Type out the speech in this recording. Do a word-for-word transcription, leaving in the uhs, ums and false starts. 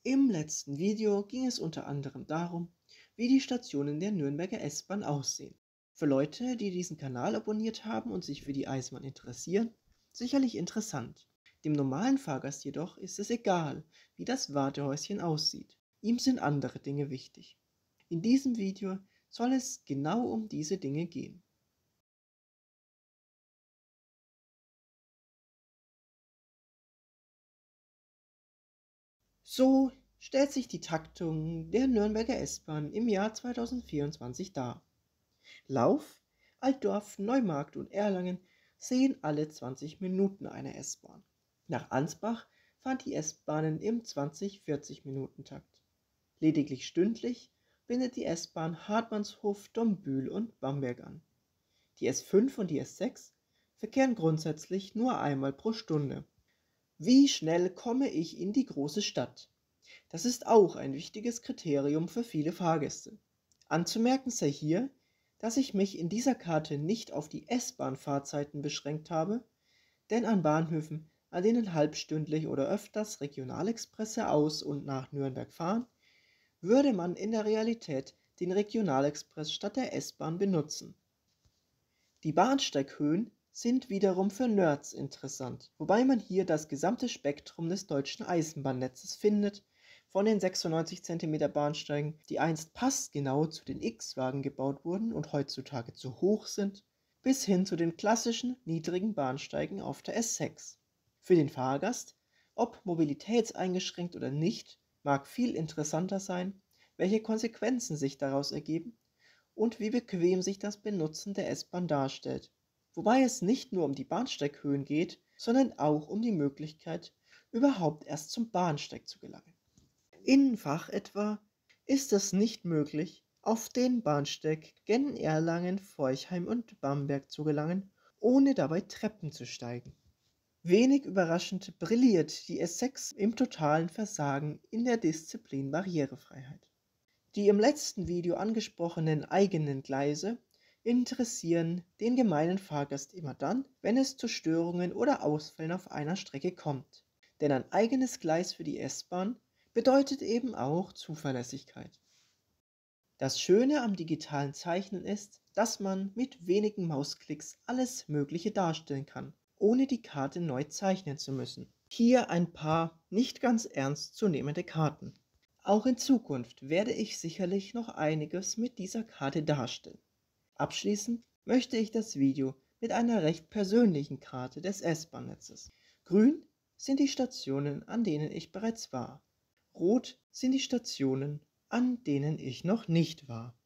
Im letzten Video ging es unter anderem darum, wie die Stationen der Nürnberger S-Bahn aussehen. Für Leute, die diesen Kanal abonniert haben und sich für die Eisenbahn interessieren, sicherlich interessant. Dem normalen Fahrgast jedoch ist es egal, wie das Wartehäuschen aussieht. Ihm sind andere Dinge wichtig. In diesem Video soll es genau um diese Dinge gehen. So stellt sich die Taktung der Nürnberger S-Bahn im Jahr zweitausendvierundzwanzig dar. Lauf, Altdorf, Neumarkt und Erlangen sehen alle zwanzig Minuten eine S-Bahn. Nach Ansbach fahren die S-Bahnen im zwanzig-vierzig-Minuten-Takt. Lediglich stündlich bindet die S-Bahn Hartmannshof, Dombühl und Bamberg an. Die S fünf und die S sechs verkehren grundsätzlich nur einmal pro Stunde. Wie schnell komme ich in die große Stadt? Das ist auch ein wichtiges Kriterium für viele Fahrgäste. Anzumerken sei hier, dass ich mich in dieser Karte nicht auf die S-Bahn-Fahrzeiten beschränkt habe, denn an Bahnhöfen, an denen halbstündlich oder öfters Regionalexpresse aus und nach Nürnberg fahren, würde man in der Realität den Regionalexpress statt der S-Bahn benutzen. Die Bahnsteighöhen sind wiederum für Nerds interessant, wobei man hier das gesamte Spektrum des deutschen Eisenbahnnetzes findet, von den sechsundneunzig Zentimeter Bahnsteigen, die einst passgenau zu den X-Wagen gebaut wurden und heutzutage zu hoch sind, bis hin zu den klassischen niedrigen Bahnsteigen auf der S sechs. Für den Fahrgast, ob mobilitätseingeschränkt oder nicht, mag viel interessanter sein, welche Konsequenzen sich daraus ergeben und wie bequem sich das Benutzen der S-Bahn darstellt. Wobei es nicht nur um die Bahnsteighöhen geht, sondern auch um die Möglichkeit, überhaupt erst zum Bahnsteig zu gelangen. In Fach etwa ist es nicht möglich, auf den Bahnsteig gen Erlangen, Forchheim und Bamberg zu gelangen, ohne dabei Treppen zu steigen. Wenig überraschend brilliert die S sechs im totalen Versagen in der Disziplin Barrierefreiheit. Die im letzten Video angesprochenen eigenen Gleise interessieren den gemeinen Fahrgast immer dann, wenn es zu Störungen oder Ausfällen auf einer Strecke kommt. Denn ein eigenes Gleis für die S-Bahn bedeutet eben auch Zuverlässigkeit. Das Schöne am digitalen Zeichnen ist, dass man mit wenigen Mausklicks alles Mögliche darstellen kann, ohne die Karte neu zeichnen zu müssen. Hier ein paar nicht ganz ernst zu nehmende Karten. Auch in Zukunft werde ich sicherlich noch einiges mit dieser Karte darstellen. Abschließend möchte ich das Video mit einer recht persönlichen Karte des S-Bahn-Netzes. Grün sind die Stationen, an denen ich bereits war. Rot sind die Stationen, an denen ich noch nicht war.